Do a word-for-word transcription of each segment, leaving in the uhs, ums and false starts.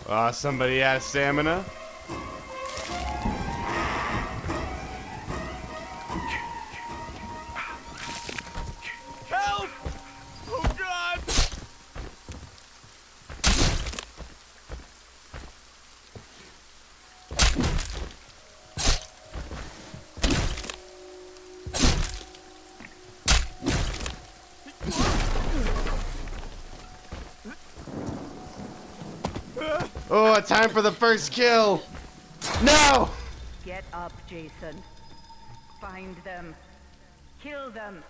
Uh, somebody has stamina. Help! Oh God! Oh, time for the first kill. No! Get up, Jason. Find them. Kill them.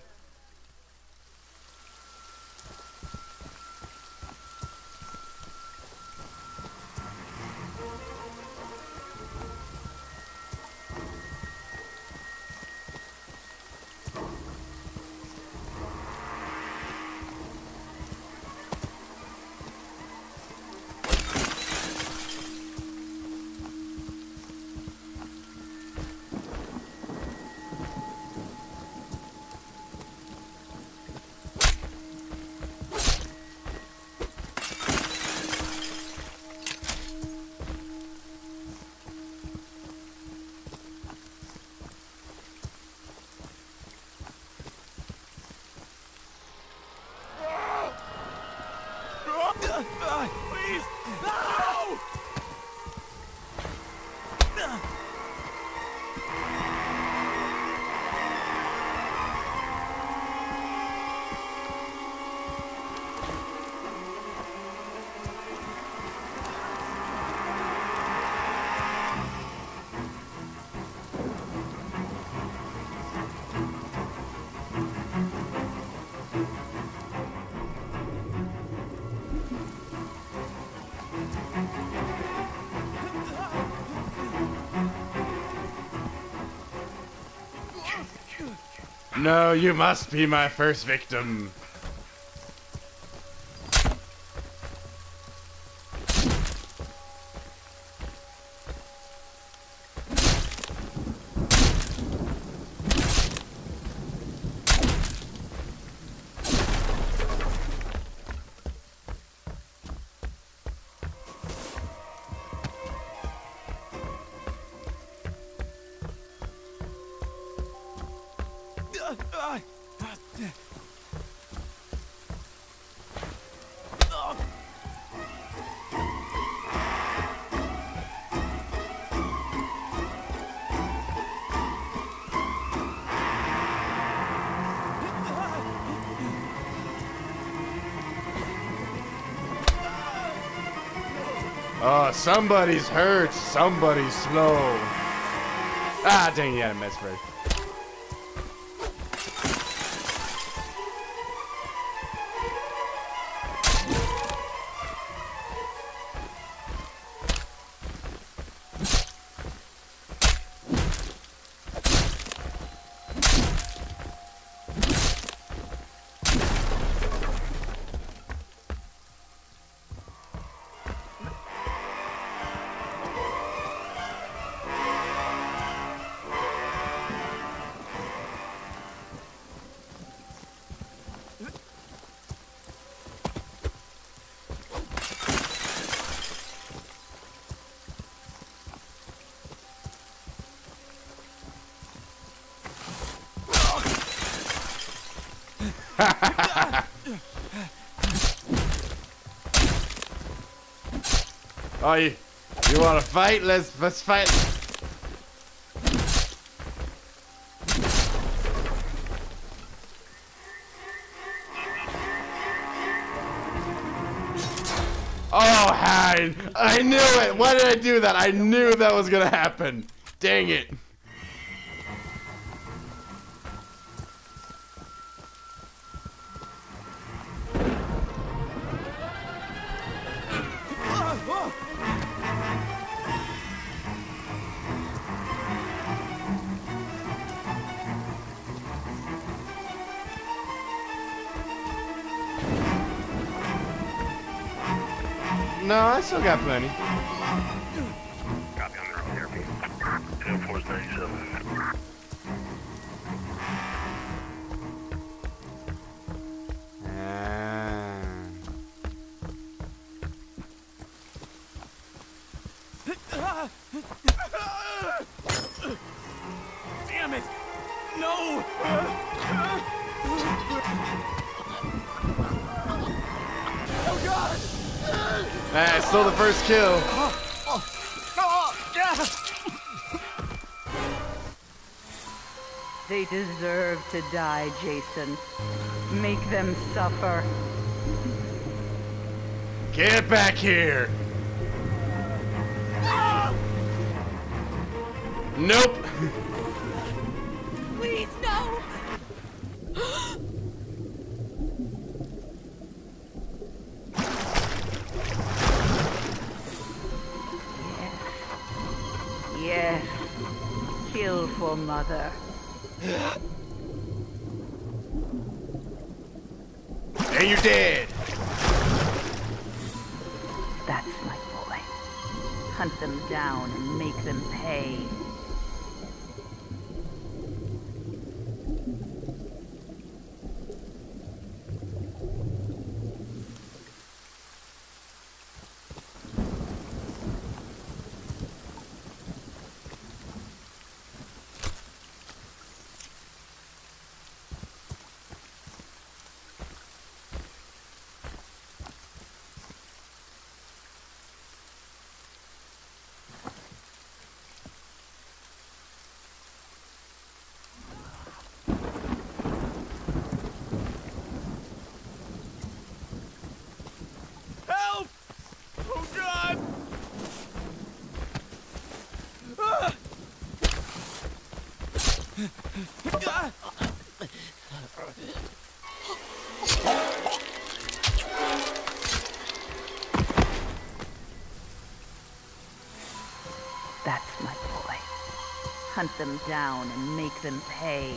Please! No! No, you must be my first victim. Oh, somebody's hurt. Somebody's slow. Ah, dang, you had a mesmer. Oh, you, you want to fight? Let's let's fight. Oh, hi! I knew it. Why did I do that? I knew that was gonna happen. Dang it. No, I still got plenty. Copy on the room therapy. two four thirty-seven. Ah. Damn it! No! Oh God! Ah, still the first kill. They deserve to die, Jason. Make them suffer. Get back here. Nope. Please, no! Yes. Kill for Mother. And you're dead. That's my boy. Hunt them down and make them pay. Help! Oh God! Ah! Ah! That's my boy. Hunt them down and make them pay.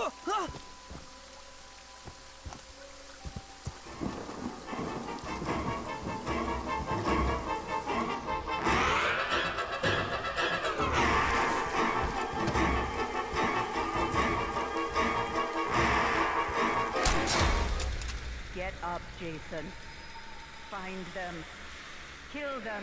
Get up, Jason. Find them. Kill them.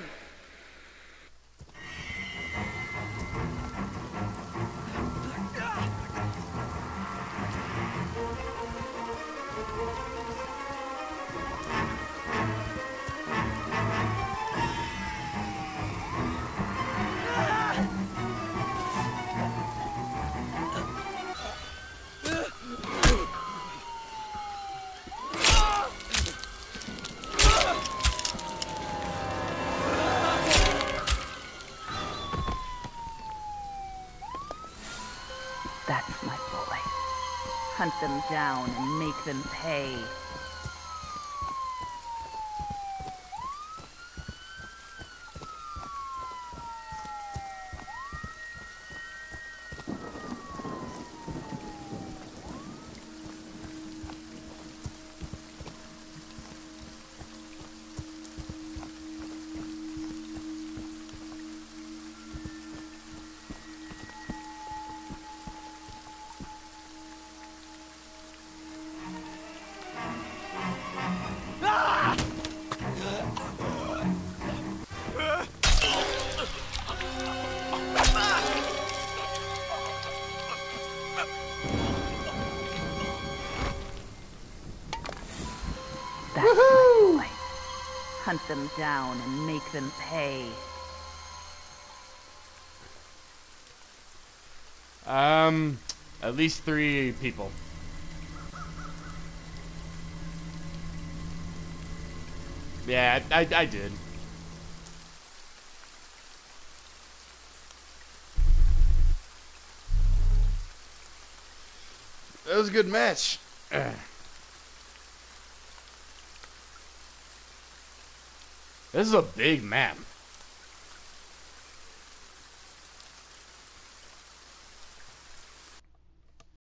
That's my boy. Hunt them down and make them pay. That's my boy. Hunt them down and make them pay. Um, at least three people. Yeah, I, I did. That was a good match. Ugh. This is a big map.